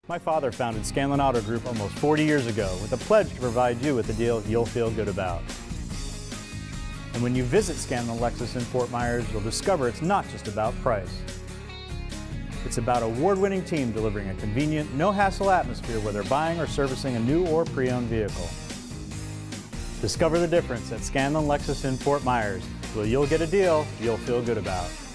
My father founded Scanlon Auto Group almost 40 years ago with a pledge to provide you with a deal you'll feel good about. And when you visit Scanlon Lexus in Fort Myers, you'll discover it's not just about price. It's about award-winning team delivering a convenient, no-hassle atmosphere whether buying or servicing a new or pre-owned vehicle. Discover the difference at Scanlon Lexus in Fort Myers, where you'll get a deal you'll feel good about.